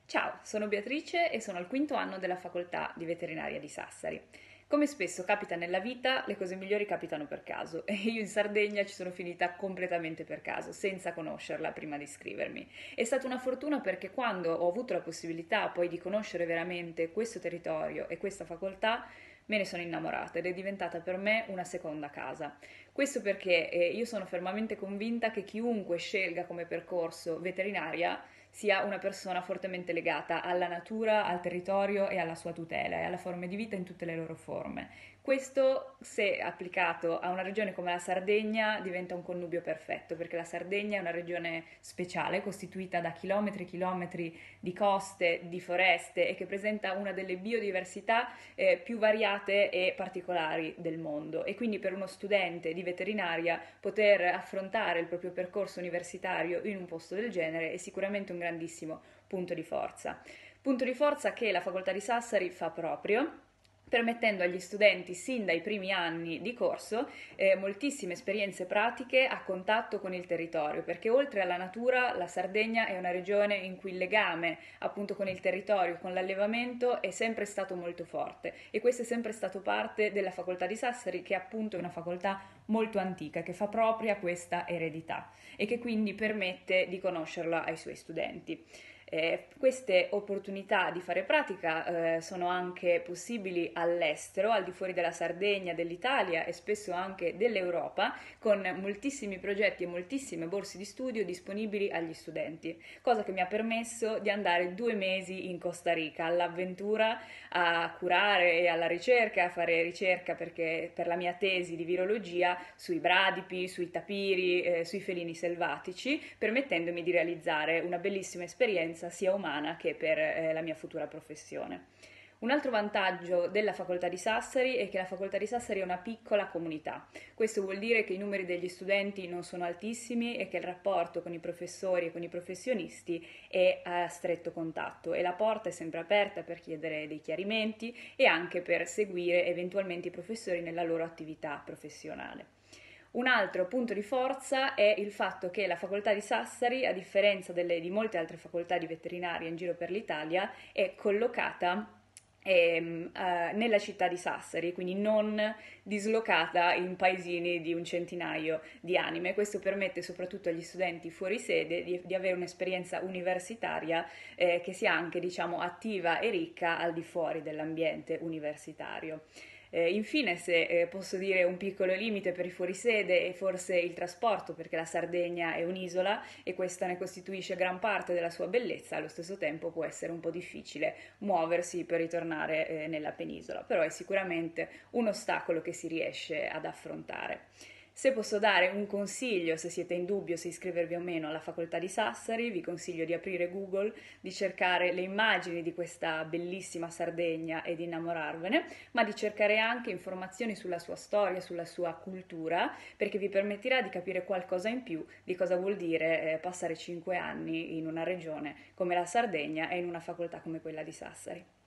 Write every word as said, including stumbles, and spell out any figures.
Ciao, sono Beatrice e sono al quinto anno della facoltà di veterinaria di Sassari. Come spesso capita nella vita, le cose migliori capitano per caso e io in Sardegna ci sono finita completamente per caso, senza conoscerla prima di iscrivermi. È stata una fortuna perché quando ho avuto la possibilità poi di conoscere veramente questo territorio e questa facoltà, me ne sono innamorata ed è diventata per me una seconda casa. Questo perché eh, io sono fermamente convinta che chiunque scelga come percorso veterinaria sia una persona fortemente legata alla natura, al territorio e alla sua tutela e alle forme di vita in tutte le loro forme. Questo, se applicato a una regione come la Sardegna, diventa un connubio perfetto, perché la Sardegna è una regione speciale, costituita da chilometri e chilometri di coste, di foreste e che presenta una delle biodiversità eh, più variate e particolari del mondo. E quindi per uno studente di veterinaria poter affrontare il proprio percorso universitario in un posto del genere è sicuramente un grandissimo punto di forza. Punto di forza che la facoltà di Sassari fa proprio, permettendo agli studenti sin dai primi anni di corso eh, moltissime esperienze pratiche a contatto con il territorio, perché oltre alla natura la Sardegna è una regione in cui il legame appunto con il territorio, con l'allevamento è sempre stato molto forte e questo è sempre stato parte della facoltà di Sassari, che appunto è una facoltà molto antica, che fa propria questa eredità e che quindi permette di conoscerla ai suoi studenti. Eh, queste opportunità di fare pratica eh, sono anche possibili all'estero, al di fuori della Sardegna, dell'Italia e spesso anche dell'Europa, con moltissimi progetti e moltissime borse di studio disponibili agli studenti, cosa che mi ha permesso di andare due mesi in Costa Rica all'avventura, a curare e alla ricerca, a fare ricerca perché, per la mia tesi di virologia sui bradipi, sui tapiri, eh, sui felini selvatici, permettendomi di realizzare una bellissima esperienza sia umana che per eh, la mia futura professione. Un altro vantaggio della facoltà di Sassari è che la facoltà di Sassari è una piccola comunità. Questo vuol dire che i numeri degli studenti non sono altissimi e che il rapporto con i professori e con i professionisti è a stretto contatto e la porta è sempre aperta per chiedere dei chiarimenti e anche per seguire eventualmente i professori nella loro attività professionale. Un altro punto di forza è il fatto che la facoltà di Sassari, a differenza delle, di molte altre facoltà di veterinaria in giro per l'Italia, è collocata ehm, eh, nella città di Sassari, quindi non dislocata in paesini di un centinaio di anime. Questo permette soprattutto agli studenti fuori sede di, di avere un'esperienza universitaria eh, che sia anche, diciamo, attiva e ricca al di fuori dell'ambiente universitario. Eh, infine, se eh, posso dire un piccolo limite per i fuorisede è forse il trasporto, perché la Sardegna è un'isola e questa ne costituisce gran parte della sua bellezza, allo stesso tempo può essere un po' difficile muoversi per ritornare eh, nella penisola, però è sicuramente un ostacolo che si riesce ad affrontare. Se posso dare un consiglio, se siete in dubbio se iscrivervi o meno alla facoltà di Sassari, vi consiglio di aprire Google, di cercare le immagini di questa bellissima Sardegna e di innamorarvene, ma di cercare anche informazioni sulla sua storia, sulla sua cultura, perché vi permetterà di capire qualcosa in più di cosa vuol dire eh, passare cinque anni in una regione come la Sardegna e in una facoltà come quella di Sassari.